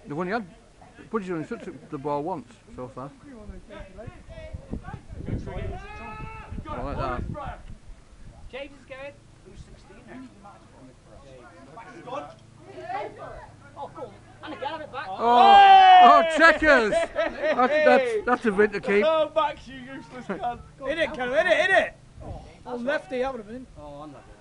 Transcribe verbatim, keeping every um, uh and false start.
They've only had Budgie's only took the ball once so far. I like that. James is going. Who's sixteen next? Oh, cool. And again, have it back. Oh, oh, checkers! That's, that's, that's a bit to keep. Oh, back, you useless cunt. Hit it, Carol, hit it, hit it! Oh, lefty, that would have been. Oh, unlucky.